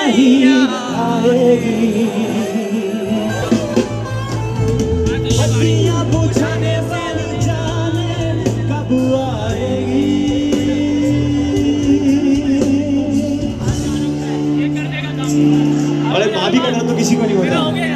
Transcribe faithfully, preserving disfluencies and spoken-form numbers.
नहीं आएगी। पत्तियां बुझाने वाली जाने कब आएगी। अरे भाभी का डर तो किसी को नहीं होता।